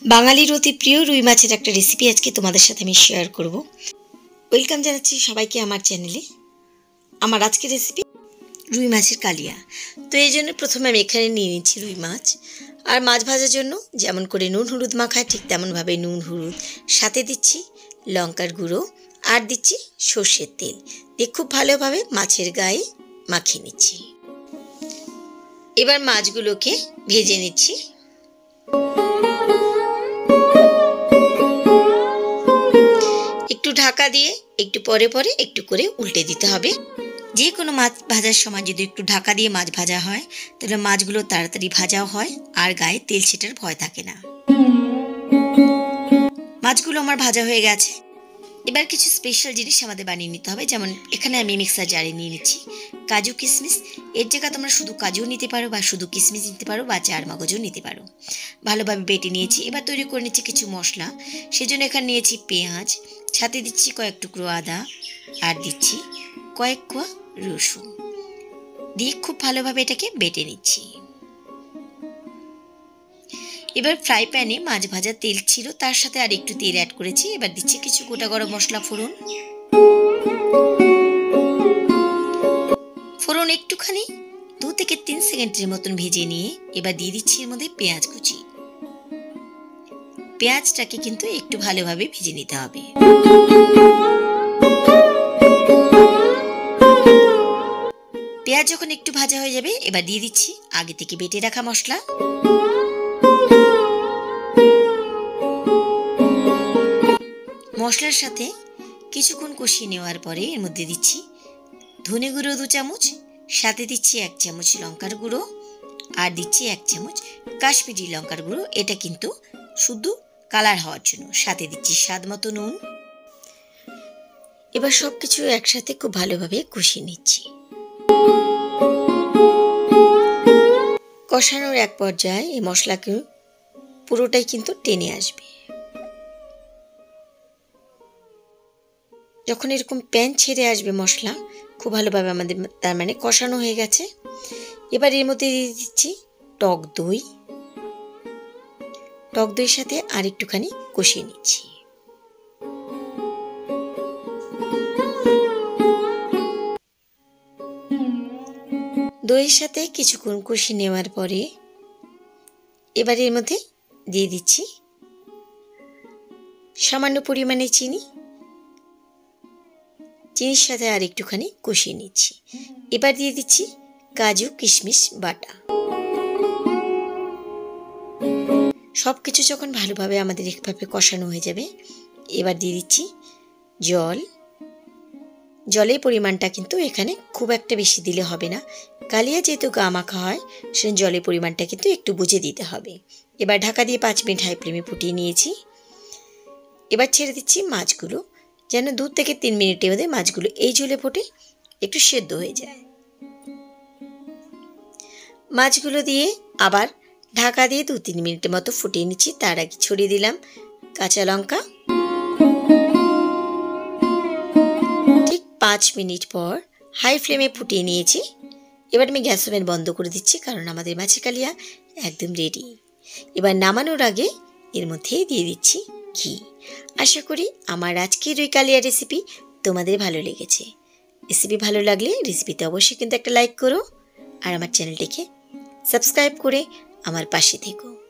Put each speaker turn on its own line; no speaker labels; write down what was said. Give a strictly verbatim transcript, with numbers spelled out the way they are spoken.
বাঙালির অতি প্রিয় রুই মাছের একটা রেসিপি আজকে তোমাদের সাথে আমি শেয়ার করব। ওয়েলকাম জানাচ্ছি সবাইকে আমার চ্যানেলে। আমার আজকের রেসিপি রুই মাছের কালিয়া। তো এই জন্য প্রথমে আমি এখানে নিয়ে নিচ্ছি রুই মাছ। আর মাছ ভাজার জন্য যেমন করে নুন হলুদ মাখায় ঠিক তেমনভাবে নুন হলুদ, সাথে দিচ্ছি লঙ্কার গুঁড়ো আর দিচ্ছি সর্ষের তেল দিয়ে খুব ভালোভাবে মাছের গায়ে মাখিয়ে নিচ্ছি। এবার মাছগুলোকে ভেজে নিচ্ছি। একটু ঢাকা দিয়ে একটু পরে পরে একটু করে উল্টে দিতে হবে। যে কোনো মাছ ভাজার সময় যদি একটু ঢাকা দিয়ে মাছ ভাজা হয় তাহলে মাছগুলো তাড়াতাড়ি ভাজাও হয় আর গায়ে তেল ছিটার ভয় থাকে না। মাছগুলো আমার ভাজা হয়ে গেছে। এবার কিছু স্পেশাল জিনিস আমাদের বানিয়ে নিতে হবে। যেমন এখানে আমি মিক্সার জারে নিয়ে নিচ্ছি কাজু কিশমিশ। এর জায়গায় তোমরা শুধু কাজুও নিতে পারো বা শুধু কিশমিশ নিতে পারো বা চার মগজও নিতে পারো। ভালোভাবে বেটে নিয়েছি। এবার তৈরি করে নিচ্ছি কিছু মশলা। সেজন্য এখানে নিয়েছি পেঁয়াজ, সাথে দিচ্ছি কয়েক টুকরো আদা আর দিচ্ছি কয়েক কোয়া রসুন দিয়ে খুব ভালোভাবে এটাকে বেটে নিচ্ছি। এবার ফ্রাই প্যানে মাছ ভাজার তেল ছিল, তার সাথে আর একটু তেল অ্যাড করেছি। এবার দিচ্ছি কিছু গোটা গরম মশলা ফোড়ন। ফোড়ন একটুখানি দু থেকে তিন সেকেন্ডের মতন ভেজে নিয়ে এবার দিয়ে দিচ্ছি এর মধ্যে পেঁয়াজ কুচি। পেঁয়াজটাকে কিন্তু একটু ভালোভাবে ভেজে নিতে হবে। পেঁয়াজ যখন একটু ভাজা হয়ে যাবে এবার দিয়ে দিচ্ছি আগে থেকে বেটে রাখা মশলা। মশলার সাথে কিছুক্ষণ কষিয়ে নেওয়ার পরে এর মধ্যে দিচ্ছি ধনে গুঁড়ো দু চামচ, সাথে দিচ্ছি এক চামচ লঙ্কার গুঁড়ো আর দিচ্ছি এক চামচ কাশ্মীরি লঙ্কার গুঁড়ো। এটা কিন্তু শুধু কালার হওয়ার জন্য। সাথে দিচ্ছি স্বাদ মতো নুন। এবার সব কিছু একসাথে খুব ভালোভাবে কষিয়ে নিচ্ছি। কষানোর এক পর্যায়ে এই মশলাকে পুরোটাই কিন্তু টেনে আসবে। যখন এরকম প্যান ছেড়ে আসবে মশলা খুব ভালোভাবে আমাদের তার মানে কষানো হয়ে গেছে। এবার এর মধ্যে দিয়ে দিচ্ছি টক দই। টক দইয়ের সাথে আর একটুখানি কষিয়ে নিচ্ছি। দইয়ের সাথে কিছুক্ষণ কষিয়ে নেওয়ার পরে এবার এর মধ্যে দিয়ে দিচ্ছি সামান্য পরিমাণে চিনি। চিনির সাথে আর একটুখানি কষিয়ে নিচ্ছি। এবার দিয়ে দিচ্ছি কাজু কিশমিশ বাটা। সব কিছু যখন ভালোভাবে আমাদের একভাবে কষানো হয়ে যাবে এবার দিয়ে দিচ্ছি জল। জলের পরিমাণটা কিন্তু এখানে খুব একটা বেশি দিলে হবে না। কালিয়া যেহেতু গা মাখা হয় সে জলের পরিমাণটা কিন্তু একটু বুঝে দিতে হবে। এবার ঢাকা দিয়ে পাঁচ মিনিট হাই ফ্লেমে ফুটিয়ে নিয়েছি। এবার ছেড়ে দিচ্ছি মাছগুলো, যেন দু থেকে তিন মিনিটের মধ্যে মাছগুলো এই ঝোলে ফুটে একটু সেদ্ধ হয়ে যায়। মাছগুলো দিয়ে আবার ঢাকা দিয়ে দু তিন মিনিটের মতো ফুটিয়ে নিচ্ছি। তার আগে ছড়িয়ে দিলাম কাঁচা লঙ্কা। ঠিক পাঁচ মিনিট পর হাই ফ্লেমে ফুটিয়ে নিয়েছি। এবার আমি গ্যাস ওভেন বন্ধ করে দিচ্ছি, কারণ আমাদের মাছের কালিয়া একদম রেডি। এবার নামানোর আগে এর মধ্যে দিয়ে দিচ্ছি ঘি। আশা করি আমার আজকের রুই কালিয়া রেসিপি তোমাদের ভালো লেগেছে। রেসিপি ভালো লাগলে রেসিপিতে অবশ্যই কিন্তু একটা লাইক করো আর আমার চ্যানেলটিকে সাবস্ক্রাইব করে আমার পাশে থেকো।